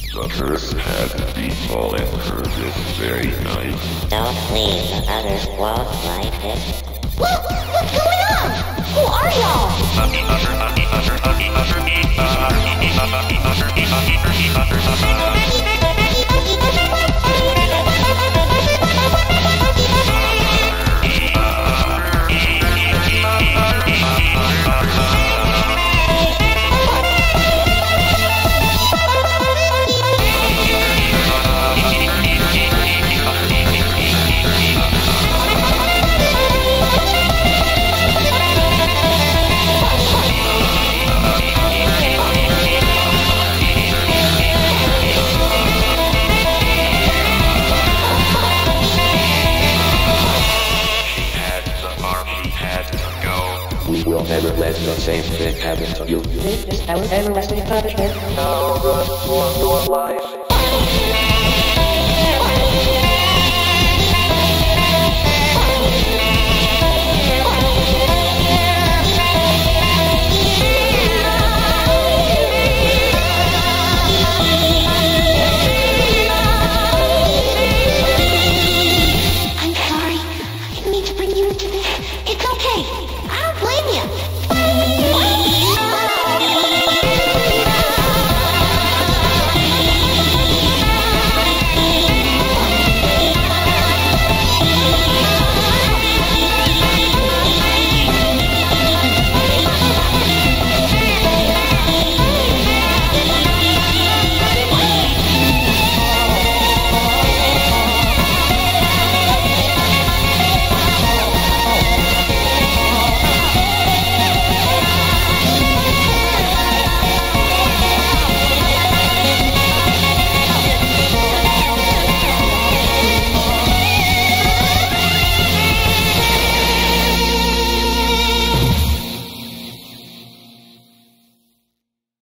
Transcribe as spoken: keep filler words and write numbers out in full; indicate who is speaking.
Speaker 1: The curse has befallen her this very night.
Speaker 2: Don't leave the others walk like this.
Speaker 3: What? What's going on? Who are y'all?
Speaker 4: We will never let the same thing happen to you.
Speaker 5: This is our everlasting punishment.
Speaker 6: Now run for your life.